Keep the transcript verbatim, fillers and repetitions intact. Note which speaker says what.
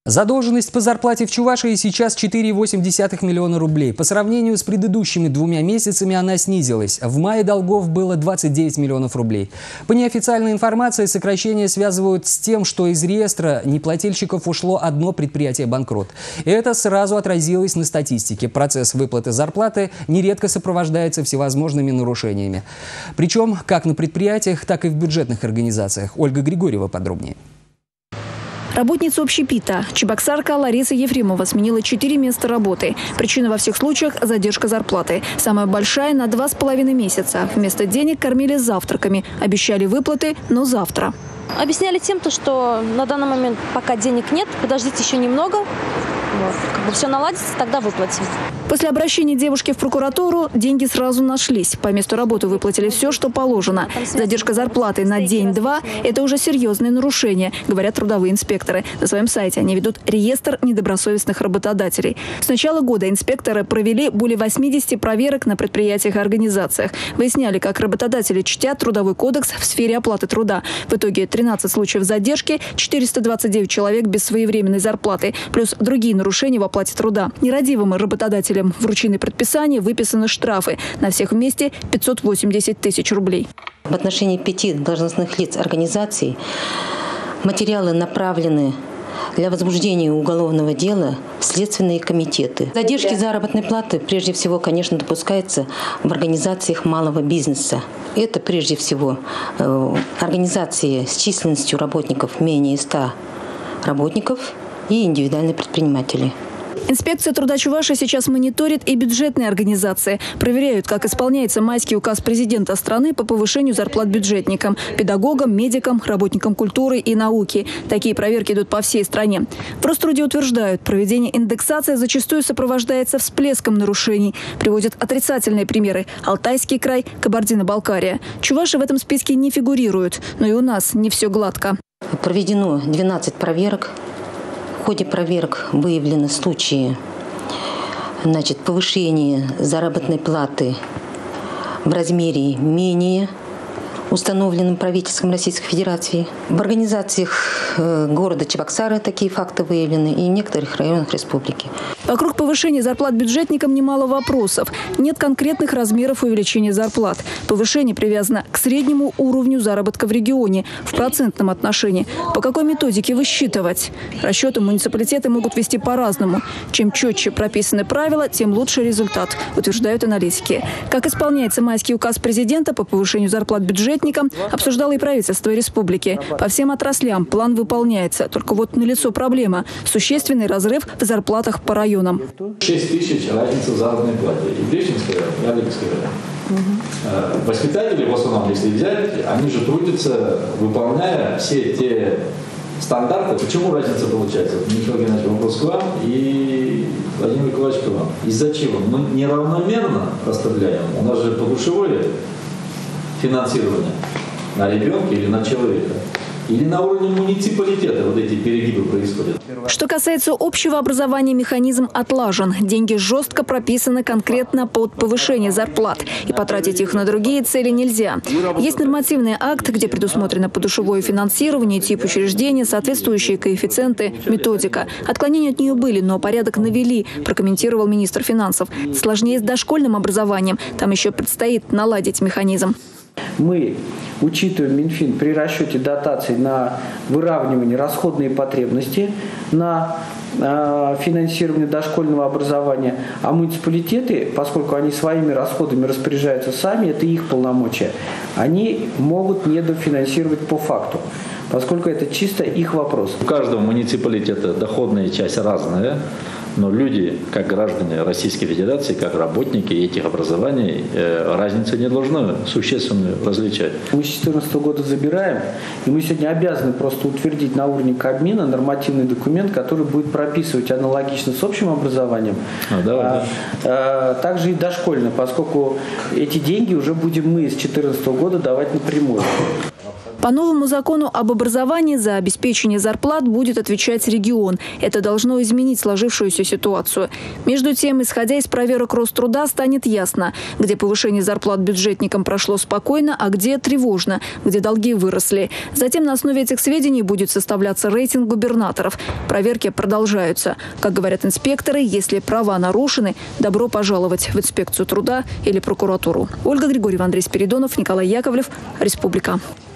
Speaker 1: Задолженность по зарплате в Чувашии сейчас четыре и восемь десятых миллиона рублей. По сравнению с предыдущими двумя месяцами она снизилась. В мае долгов было двадцать девять миллионов рублей. По неофициальной информации, сокращение связывают с тем, что из реестра неплательщиков ушло одно предприятие-банкрот. Это сразу отразилось на статистике. Процесс выплаты зарплаты нередко сопровождается всевозможными нарушениями. Причем как на предприятиях, так и в бюджетных организациях. Ольга Григорьева подробнее.
Speaker 2: Работница общепита чебоксарка Лариса Ефремова сменила четыре места работы. Причина во всех случаях – задержка зарплаты. Самая большая – на два с половиной месяца. Вместо денег кормили завтраками. Обещали выплаты, но завтра.
Speaker 3: Объясняли тем, что на данный момент пока денег нет, подождите еще немного. Вот. Как бы все наладится, тогда выплатим.
Speaker 2: После обращения девушки в прокуратуру деньги сразу нашлись. По месту работы выплатили все, что положено. Задержка зарплаты на день-два – это уже серьезные нарушения, говорят трудовые инспекторы. На своем сайте они ведут реестр недобросовестных работодателей. С начала года инспекторы провели более восьмидесяти проверок на предприятиях и организациях. Выясняли, как работодатели чтят Трудовой кодекс в сфере оплаты труда. В итоге тринадцать случаев задержки, четыреста двадцать девять человек без своевременной зарплаты, плюс другие нарушения в оплате труда. Нерадивым работодателям вручены предписания, выписаны штрафы. На всех вместе пятьсот восемьдесят тысяч рублей.
Speaker 4: В отношении пяти должностных лиц организаций материалы направлены для возбуждения уголовного дела в следственные комитеты. Задержки заработной платы прежде всего, конечно, допускаются в организациях малого бизнеса. Это прежде всего э, организации с численностью работников менее ста работников и индивидуальные предприниматели.
Speaker 2: Инспекция труда Чувашии сейчас мониторит и бюджетные организации. Проверяют, как исполняется майский указ президента страны по повышению зарплат бюджетникам, педагогам, медикам, работникам культуры и науки. Такие проверки идут по всей стране. В Роструде утверждают, проведение индексации зачастую сопровождается всплеском нарушений. Приводят отрицательные примеры – Алтайский край, Кабардино-Балкария. Чуваши в этом списке не фигурируют, но и у нас не все гладко.
Speaker 4: Проведено двенадцать проверок. В ходе проверок выявлены случаи значит, повышения заработной платы в размере менее установленным правительством Российской Федерации. В организациях города Чебоксары такие факты выявлены и в некоторых районах республики.
Speaker 2: Вокруг повышения зарплат бюджетникам немало вопросов. Нет конкретных размеров увеличения зарплат. Повышение привязано к среднему уровню заработка в регионе в процентном отношении. По какой методике высчитывать? Расчеты муниципалитеты могут вести по-разному. Чем четче прописаны правила, тем лучше результат, утверждают аналитики. Как исполняется майский указ президента по повышению зарплат бюджетникам, обсуждало и правительство республики. По всем отраслям план выполняется. Только вот налицо проблема – существенный разрыв в зарплатах по районам.
Speaker 5: шесть тысяч разница в заработной плате. И Брещинский район, и Орликский район. Угу. Воспитатели, в основном, если взять, они же трудятся, выполняя все те стандарты. Почему разница получается? Михаил Геннадьевич, вопрос к вам и Владимир Николаевич к вам. Из-за чего? Мы неравномерно распределяем. У нас же подушевое финансирование на ребенка или на человека. Или на уровне муниципалитета вот эти перегибы происходят.
Speaker 2: Что касается общего образования, механизм отлажен. Деньги жестко прописаны конкретно под повышение зарплат. И потратить их на другие цели нельзя. Есть нормативный акт, где предусмотрено подушевое финансирование, тип учреждения, соответствующие коэффициенты, методика. Отклонения от нее были, но порядок навели, прокомментировал министр финансов. Сложнее с дошкольным образованием. Там еще предстоит наладить механизм.
Speaker 6: Мы учитываем Минфин при расчете дотаций на выравнивание расходной потребности, на э, финансирование дошкольного образования. А муниципалитеты, поскольку они своими расходами распоряжаются сами, это их полномочия, они могут недофинансировать по факту, поскольку это чисто их вопрос.
Speaker 5: У каждого муниципалитета доходная часть разная. Но люди, как граждане Российской Федерации, как работники этих образований, э, разницы не должно существенно различать.
Speaker 6: Мы с две тысячи четырнадцатого года забираем, и мы сегодня обязаны просто утвердить на уровне Кабмина нормативный документ, который будет прописывать аналогично с общим образованием,
Speaker 5: а, давай,
Speaker 6: а, да. а, также и дошкольно, поскольку эти деньги уже будем мы с две тысячи четырнадцатого года давать напрямую.
Speaker 2: По новому закону об образовании за обеспечение зарплат будет отвечать регион. Это должно изменить сложившуюся ситуацию. Между тем, исходя из проверок Роструда, станет ясно, где повышение зарплат бюджетникам прошло спокойно, а где тревожно, где долги выросли. Затем на основе этих сведений будет составляться рейтинг губернаторов. Проверки продолжаются. Как говорят инспекторы, если права нарушены, добро пожаловать в инспекцию труда или прокуратуру. Ольга Григорьева, Андрей Спиридонов, Николай Яковлев, Республика.